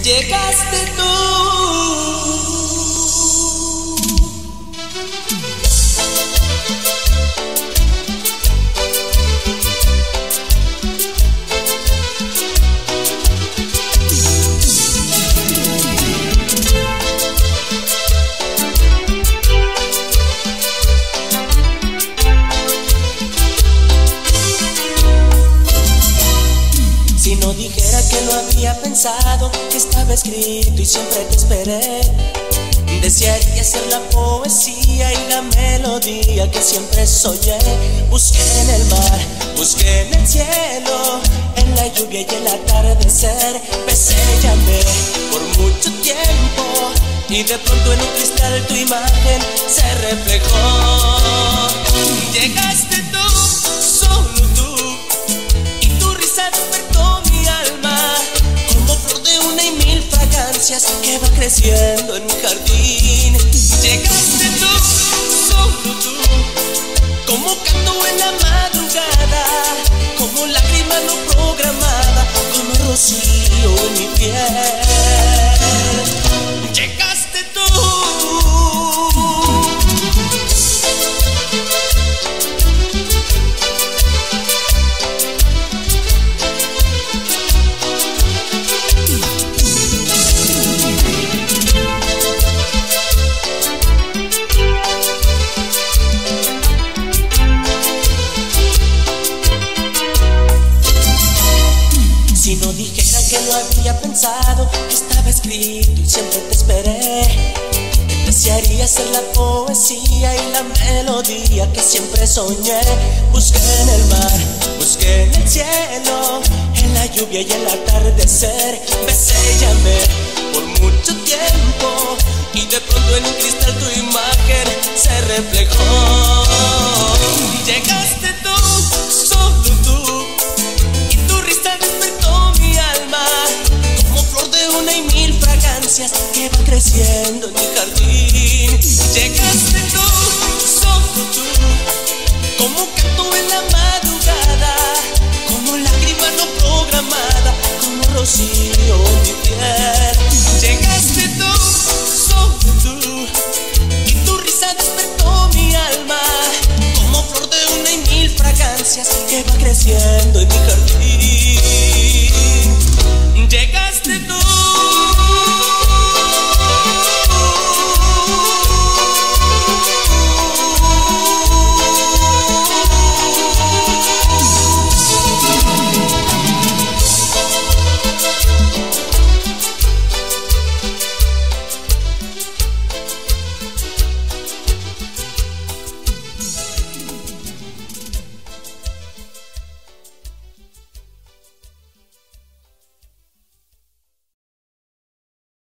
Llegaste tú. Si no dijera que lo había pensado, que estaba escrito y siempre te esperé, desearía ser la poesía y la melodía que siempre soñé. Busqué en el mar, busqué en el cielo, en la lluvia y el atardecer. Besé y amé por mucho tiempo, y de pronto en un cristal tu imagen se reflejó. Llegaste tú, solo tú, y tu risa despertó mi alma, como flor de una y mil fragancias que va creciendo en mi jardín. Llegaste tú, solo tú, como canto en la madrugada, como lágrima no programada, como rocío en mi piel. Llegaste tú. Si no dijera que lo había pensado, que estaba escrito y siempre te esperé, desearía ser la poesía y la melodía que siempre soñé. Busqué en el mar, busqué en el cielo, en la lluvia y el atardecer. Besé y amé por mucho tiempo, y de pronto en un cristal tu imagen se reflejó. Llegaste tú, solo tú, y tu risa despertó mi alma, como flor de una y mil fragancias que va creciendo en mi jardín. Llegaste tú, solo tú, como canto en la madrugada, como lágrima no programada, como rocío en mi piel. Llegaste tú, solo tú, y tu risa despertó mi alma, como flor de una y mil fragancias que va creciendo en mi jardín.